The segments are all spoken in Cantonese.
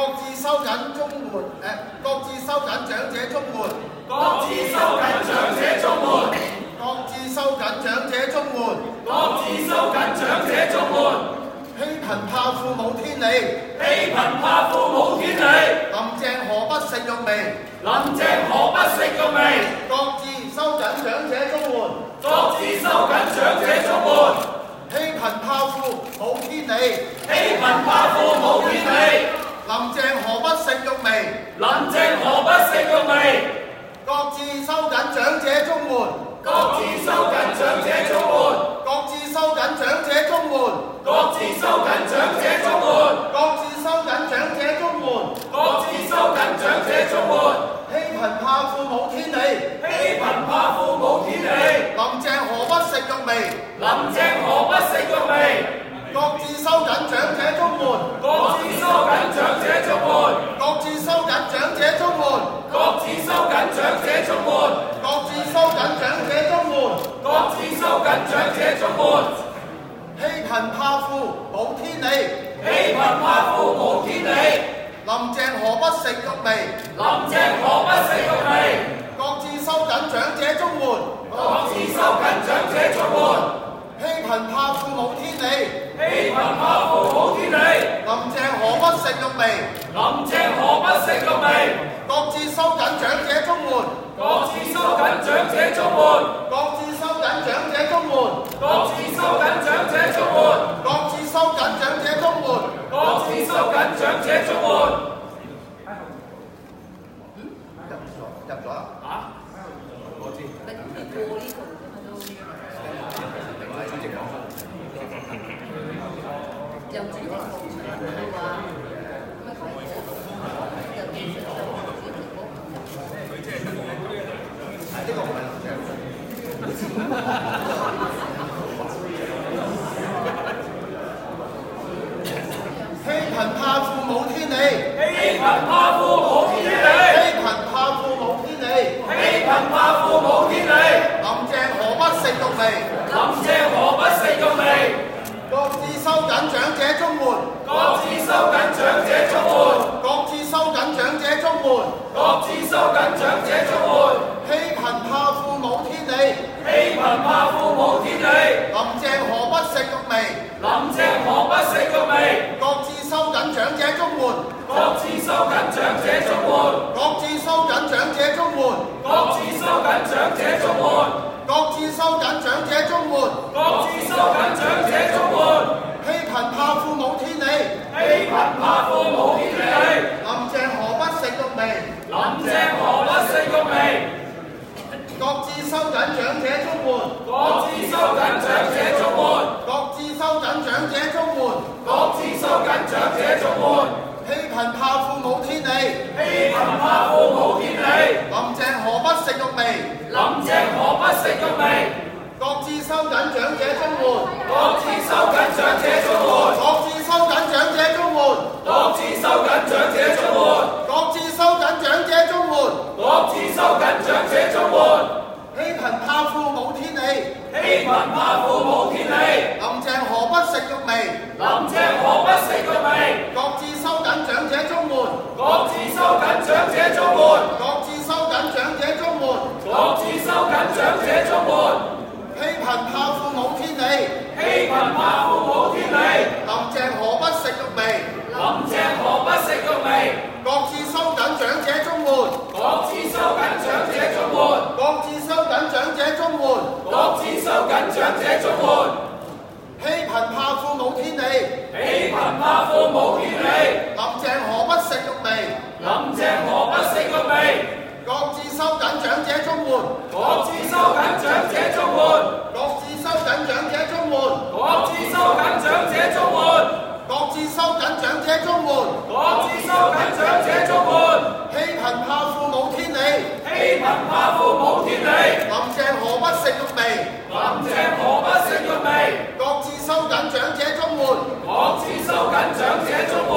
自收緊綜援，各自收緊長者綜援， 各自收緊長者綜援， 各自收緊長者綜援， 各自收緊長者綜援， 欺貧怕富冇天理， 欺貧怕富冇天理， 林鄭何不食肉糜， 林鄭何不食肉糜， 各自收緊長者綜援， 各自收緊長者綜援， 欺貧怕富冇天理， 欺貧怕富冇天理， 林鄭何不食肉糜， 林鄭何不食肉糜， 各自收緊長者綜援， 各自收緊長者綜援， 各自收緊長者綜援， 各自收緊長者綜援， 各自收緊長者綜援， 各自收緊長者綜援， 欺貧怕富冇天理， 欺貧怕富冇天理， 林鄭何不食肉糜， 林鄭何不食肉糜， 各自收緊長者綜援， 各自收緊長者綜援， 各自收緊長者綜援， 各自收緊長者綜援， 各自收緊長者綜援， 各自收緊長者綜援， 欺貧怕富冇天理， 欺貧怕富冇天理， 林鄭何不食肉糜， 林鄭何不食肉糜， 各自收緊長者綜援， 各自收緊長者綜援， 欺貧怕富冇天理， 欺貧怕富冇天理， 林鄭何不食肉糜， 林鄭何不食肉糜， 各自收緊長者綜援， 各自收緊長者綜援， 各自收緊長者綜援， 各自收緊長者綜援， 各自收緊長者綜援， 各自收緊長者綜援。 入咗啦。 啊？我知。 呢個唔係林鄭。欺貧怕富冇天理， 欺貧怕富冇天理， 欺貧怕富冇天理， 欺貧怕富冇天理， 林鄭何不食肉糜， 林鄭何不食肉糜， 各自收緊長者綜援， 各自收緊長者綜援， 各自收緊長者綜援， 各自收緊長者綜援， 欺貧怕富冇天理， 欺貧怕富冇天理， 林鄭何不食肉糜， 林鄭何不食肉糜， 各自收緊長者綜援， 各自收緊長者綜援， 各自收緊長者綜援， 各自收緊長者綜援， 各自收緊長者綜援， 各自收緊長者綜援， 欺貧怕富冇天理， 欺貧怕富冇天理， 林鄭何不食肉糜， 林鄭何不食肉糜， 各自收緊長者綜援， 各自收緊長者綜援， 各自收緊長者綜援， 各自收緊長者綜援， 欺貧怕富冇天理， 欺貧怕富冇天理， 林鄭何不食肉糜， 林鄭何不食肉糜， 各自收緊長者綜援， 各自收緊長者綜援， 各自收緊長者綜援， 各自收緊長者綜援， 各自收緊長者綜援， 各自收緊長者綜援， 欺貧怕富冇天理， 欺貧怕富冇天理， 林鄭何不食肉糜， 林鄭何不食肉糜， 各自收緊長者綜援， 各自收緊長者綜援， 各自收緊長者綜援， 各自收緊長者綜援， 欺貧怕富冇天理， 欺貧怕富冇天理， 林鄭何不食肉糜， 林鄭何不食肉糜， 各自收緊長者綜援， 各自收緊長者綜援， 各自收緊長者綜援， 各自收緊長者綜援， 欺貧怕富冇天理， 欺貧怕富冇天理， 林鄭何不食肉糜， 林鄭何不食肉糜， 各自收緊長者綜援， 各自收緊長者綜援， 各自收緊長者綜援， 各自收緊長者綜援， 各自收緊長者綜援， 各自收緊長者綜援， 欺貧怕富冇天理， 欺貧怕富冇天理， 林鄭何不食肉糜， 林鄭何不食肉糜， 各自收緊長者綜援， 各自收緊長者綜援，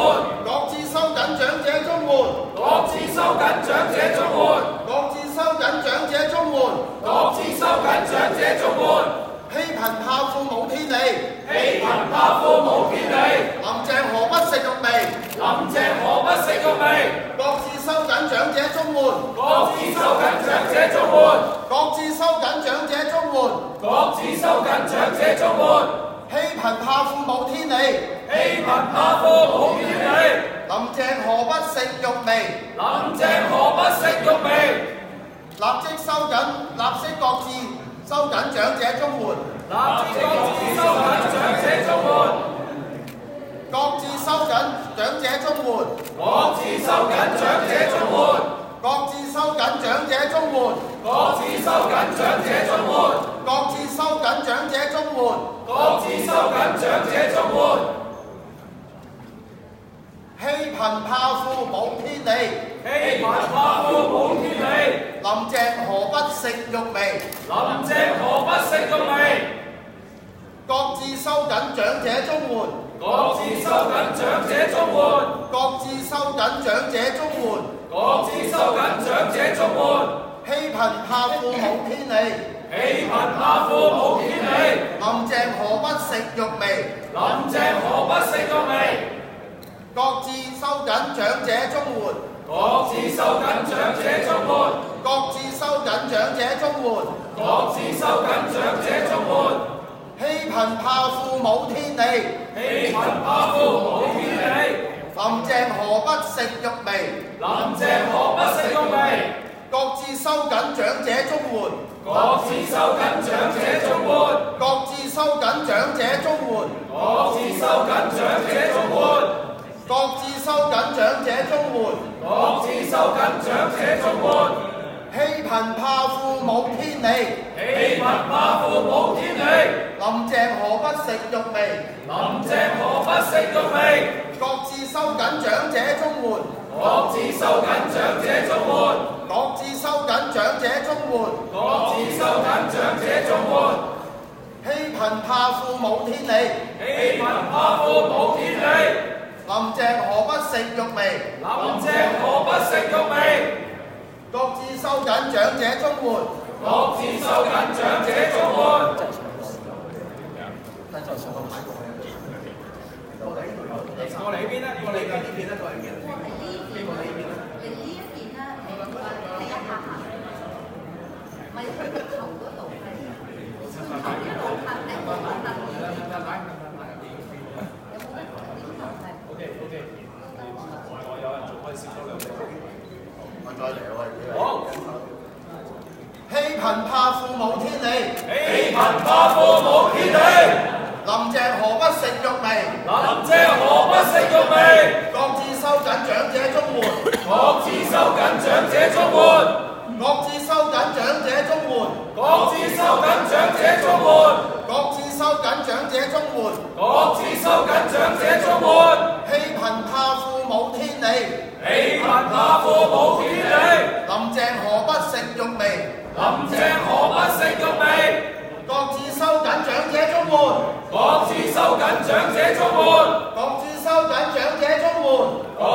不食肉味， 各自收緊長者綜援， 各自收緊長者綜援， 各自收緊長者綜援， 各自收緊長者綜援， 欺貧怕富冇天理， 欺貧怕富冇天理， 林鄭何不食肉糜？ 林鄭何不食肉糜？ 立即收緊，立即各自收緊長者綜援， 立即各自收緊長者綜援， 各自收緊長者綜援， 各自收緊長者綜援， 各自收緊長者綜援， 各自收緊長者綜援， 各自收緊長者綜援， 各自收緊長者綜援， 欺貧怕富冇天理， 欺貧怕富冇天理， 林鄭何不食肉糜？ 林鄭何不食肉糜？ 各自收緊長者綜援， 各自收緊長者綜援， 各自收緊長者綜援， 各自收緊長者綜援， 欺貧怕富冇天理， 欺貧怕富冇天理， 林鄭何不食肉糜？ 林鄭何不食肉糜？ 各自收緊長者綜援， 各自收緊長者綜援， 各自收緊長者綜援， 各自收緊長者綜援， 欺貧怕富冇天理， 欺貧怕富冇天理， 林鄭何不食肉糜？ 林鄭何不食肉糜？ 各自收緊長者綜援， 各自收緊長者綜援， 各自收緊長者綜援， 各自收緊長者綜援， 各自收緊長者綜援， 各自收緊長者綜援， 欺貧怕富冇天理， 欺貧怕富冇天理， 林鄭何不食肉糜？ 林鄭何不食肉糜？ 各自收緊長者綜援， 各自收緊長者綜援， 各自收緊長者綜援， 各自收緊長者綜援， 欺貧怕富冇天理， 欺貧怕富冇天理， 林鄭何不食肉糜？ 林鄭何不食肉糜？ 各自收緊長者綜援， 各自收緊長者綜援。過嚟呢邊咧，過嚟呢邊咧，過嚟呢邊。邊個喺呢邊咧？ 嚟呢一邊咧，第一下行，咪去個頭嗰度係，頭一路行係冇可能。有冇得點頭係 OK。我有人仲可以少咗兩隻。 我再嚟喎。 好。 欺貧怕富冇天理， 欺貧怕富冇天理。 林鄭何不食肉糜？ 林鄭何不食肉糜？ 各自收緊長者綜援， 各自收緊長者綜援， 各自收緊長者綜援， 各自收緊長者綜援， 各自收緊長者綜援， 各自收緊長者綜援， 欺貧怕富冇天理， 欺貧怕富冇天理。 林鄭何不食肉糜？ 林鄭何不食肉糜？ 各自收緊長者綜援， 各自收緊長者綜援， 各自收緊長者綜援， 各